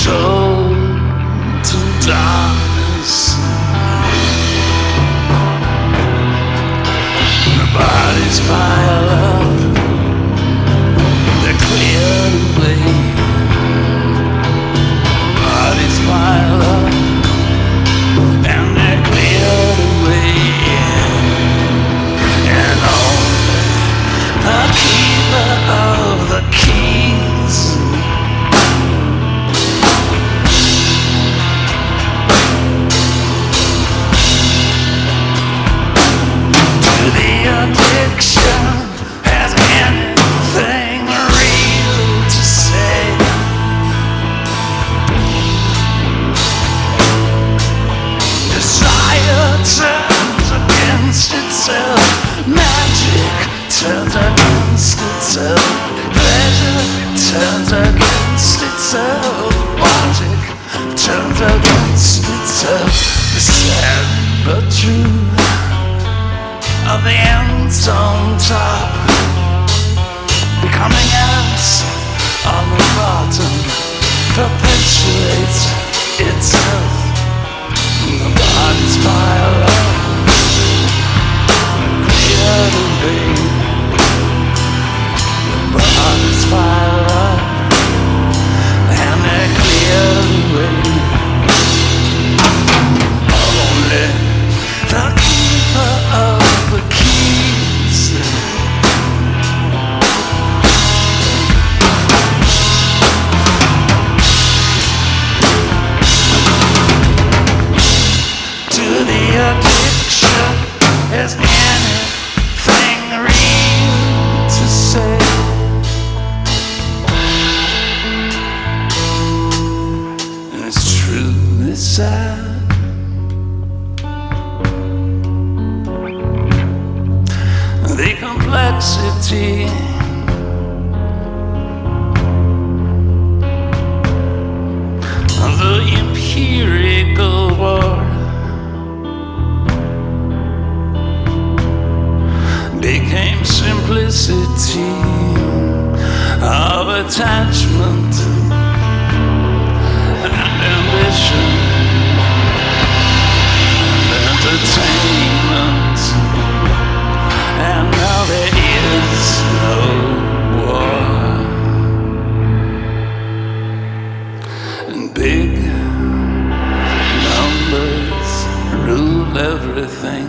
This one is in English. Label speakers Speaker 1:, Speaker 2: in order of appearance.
Speaker 1: sold to darkness. The bodies pile up, they're cleared away. Bodies pile up and they're cleared away. And only the keeper of the kings addiction has anything real to say. Desire turns against itself, magic turns against itself, pleasure turns against itself, logic turns against itself. The sad but true of the ends on top, becoming ants on the bottom, perpetuates itself. The bodies pile up, cleared away. The bodies pile up and they're cleared away. Only the keeper of the keys to the addiction is anything real to say. And it's truly sad. The complexity of the empirical war became simplicity of attachment and ambition and entertainment. And now there is no war, and big numbers rule everything.